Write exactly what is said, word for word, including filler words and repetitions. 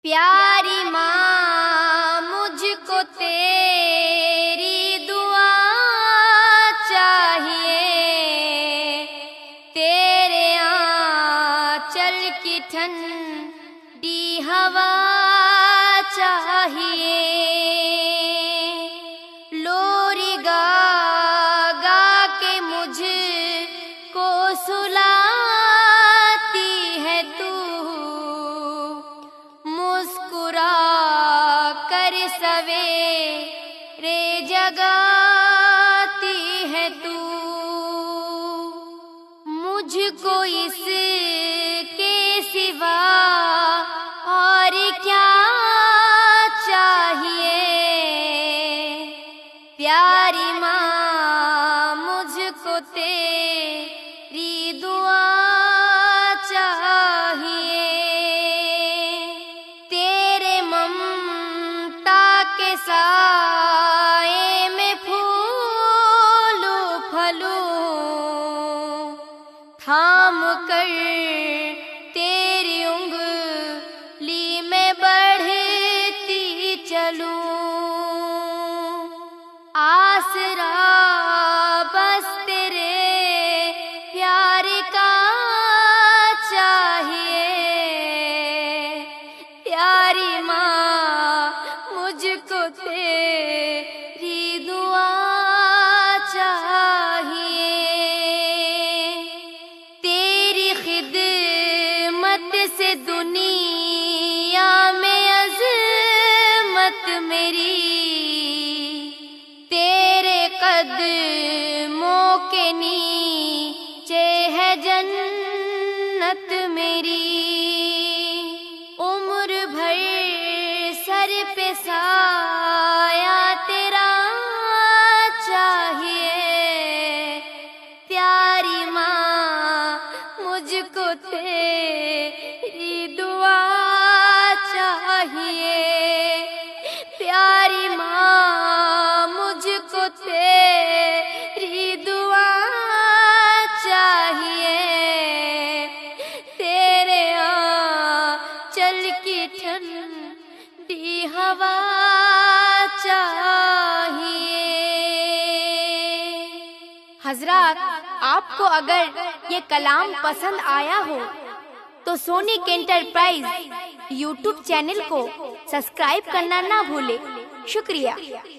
प्यारी माँ मुझको तेरी दुआ चाहिए, तेरे आंचल की ठंडी हवा चाहिए। लोरी गा गा के मुझको सुलाती है तू, मुस्कुरा कर सवेरे जगाती है तू। मुझको इसके सिवा और क्या चाहिए, प्यारी माँ मुझको तेरी दुआ चाहिए। तेरे ममता के साए में फूलूं फलूं, थाम कर तेरी उंगली में बढ़ती चलूं। आसरा बस तेरे प्यार का चाहिए, प्यारी माँ मुझको तेरी दुआ चाहिए। तेरी खिदमत से दुनिया में अज़मत मेरी, तेरे कदमों के नीचे है जन्नत मेरी। उम्र भर सर पे साया तेरा चाहिए, प्यारी माँ मुझको तेरी दुआ चाहिए, प्यारी माँ मुझको तेरी दुआ चाहिए। तेरे आंचल की ठंडी हवा चाहिए। हजरात, आपको अगर ये कलाम पसंद आया हो तो सोनिक एंटरप्राइज यूट्यूब चैनल को सब्सक्राइब करना ना भूले। शुक्रिया।